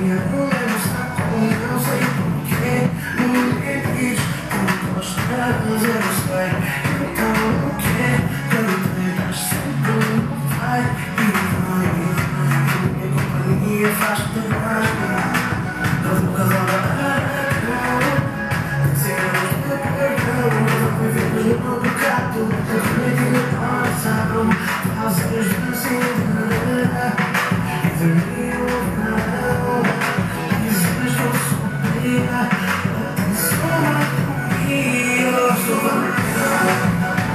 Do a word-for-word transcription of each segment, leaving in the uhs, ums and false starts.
minha mulher não está comigo, não sei porquê. Não me diz que não gostas, eu não sei. Então o que que eu tenho sempre vai e vai e vai. A minha companhia faz-te bem. Não vou casar barato. Sem eu perdão, não vivemos no pecado. A comida passa, fazes de Cinderela. E de mim não, dizes que eu sou pena. Atenção comigo, eu sou vampiro.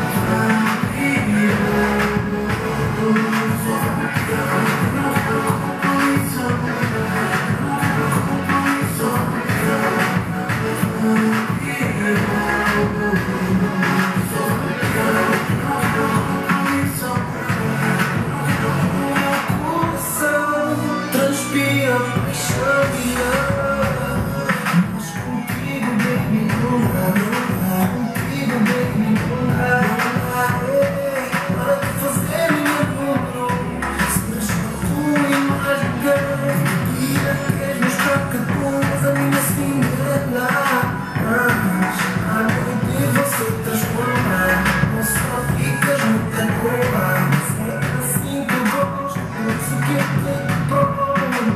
Transpira paixão e amor, mas contigo baby não dá, contigo baby não dá. Para de fazer minha número, se deixa tua imagem, mentira, queres mostrar que tu és a minha Cinderela. Mas à noite você transforma, não só ficas muita boa, mas é assim que eu gosto, por isso que eu te provo.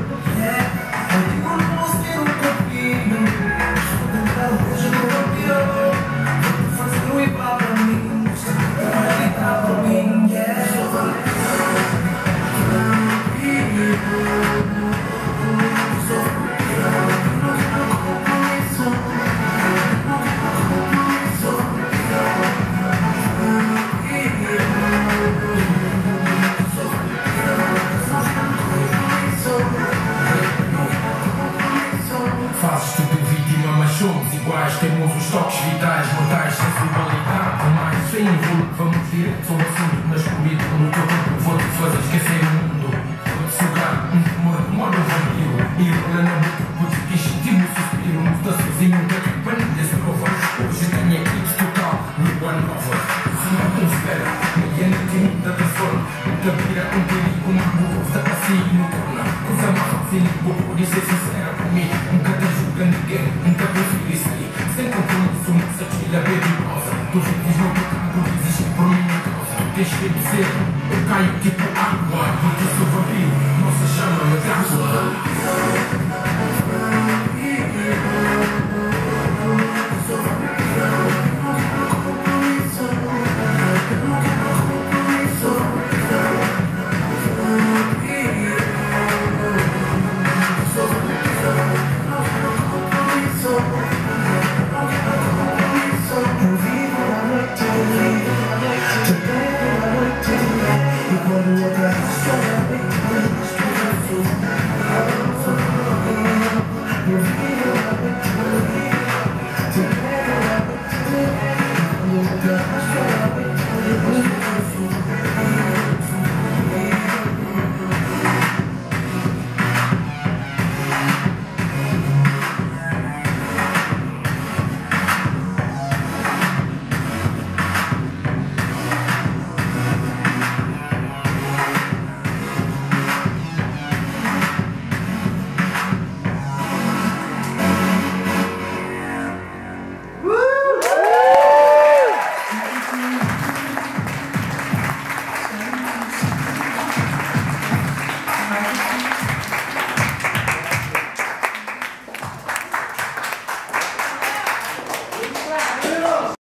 Fazes tudo vítima, mas somos iguais. Temos os toques vitais, mortais, sensibilidade. Mais sem envolo, vamos direto ao assunto. Na escuridão no teu corpo vou-te fazer esquecer o mundo. Vou-te sugar, um rumor, modo vampiro. E rola na boca, vou-te que sentir o suspiro. Não está sozinho, um gato que panilhas prova. Hoje tenho eclipse total, lua nova. Se não te espera, meia noite muita transforma. Muita vira, um perigo, uma bolsa assim no torna. Coisa mais fácil, vou poder ser sincera comigo. Nunca te julga ninguém, nunca prefiro isso aí. Sem compromisso, mas aquilo é perigosa. Tu vives no pecado, existes por minha causa. Tu tens que dizer, eu caio tipo água. Porque sou vampiro, nossa chama é Drácula. Quando eu abraço a noite, eu estou